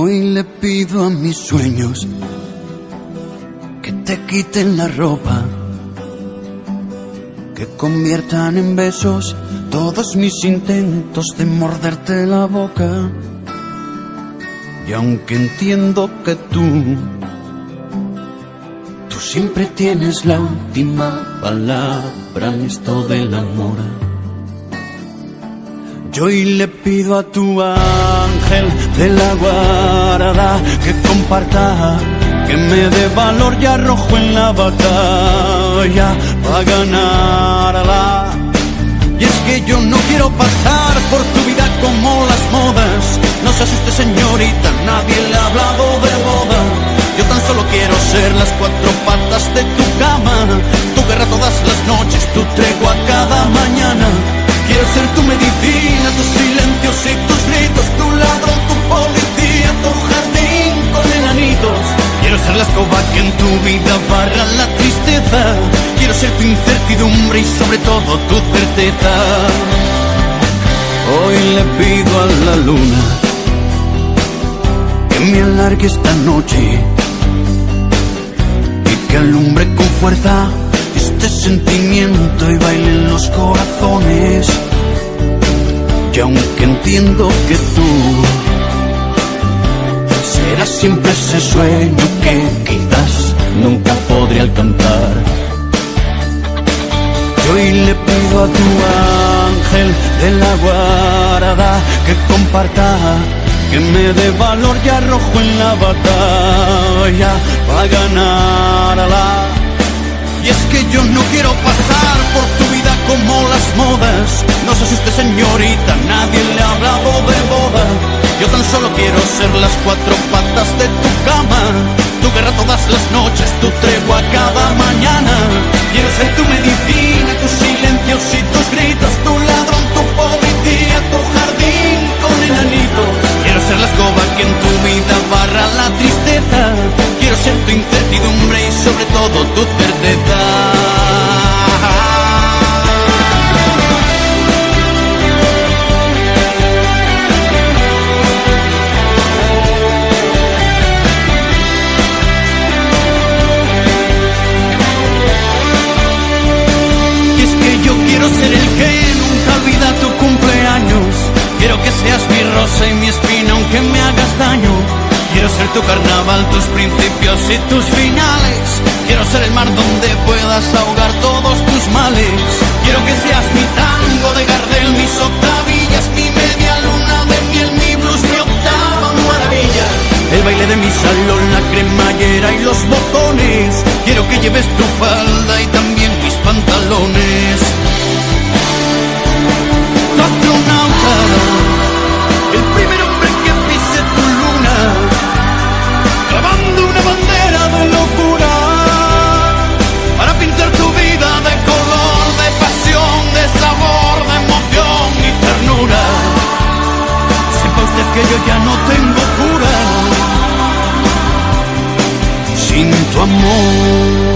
Hoy le pido a mis sueños que te quiten la ropa, que conviertan en besos todos mis intentos de morderte la boca. Y aunque entiendo que tú siempre tienes la última palabra en esto del amor, yo hoy le pido a tu ángel de la guarda que comparta, que me dé valor y arrojo en la batalla para ganarla. Y es que yo no quiero pasar por tu vida como las modas. No se asuste, señorita, nadie le ha hablado de boda. Yo tan solo quiero ser las cuatro patas de tu cama, tu guerra todas las noches, tu tregua cada mañana. Quiero ser tu medicina, tus silencios y tus gritos, tu ladrón, tu policía, tu jardín con enanitos. Quiero ser la escoba que en tu vida barra la tristeza. Quiero ser tu incertidumbre y sobre todo tu certeza. Hoy le pido a la luna que me alargue esta noche y que alumbre con fuerza este sentimiento y bailen los corazones. Y aunque entiendo que tú serás siempre ese sueño que quizás nunca podré alcanzar, yo hoy le pido a tu ángel de la guarda que comparta, que me dé valor y arrojo en la batalla para ganarla. Y es que yo no quiero pasar por tu vida como las modas. No se asuste, señorita, nadie le ha hablado de boda. Yo tan solo quiero ser las cuatro patas de tu cama, tu guerra todas las noches, tu tregua cada mañana. Quiero ser tu medicina, tus silencios y tus gritos, tu ladrón, tu policía, tu jardín con enanitos. Quiero ser la escoba que en tu vida barra la tristeza. Quiero ser tu incertidumbre y sobre todo tu certeza. Quiero ser el que nunca olvida tu cumpleaños. Quiero que seas mi rosa y mi espina aunque me hagas daño. Quiero ser tu carnaval, tus principios y tus finales. Quiero ser el mar donde puedas ahogar todos tus males. Quiero que seas mi tango de Gardel, mis octavillas, mi media luna de miel, mi blues, mi octava maravilla. El baile de mi salón, la cremallera y los botones. Quiero que lleves tu falda y también mis pantalones. Tu astronauta, el primer hombre que pise tu luna, clavando una bandera de locura para pintar tu vida de color, de pasión, de sabor, de emoción y ternura. Sepa usted que yo ya no tengo cura sin tu amor.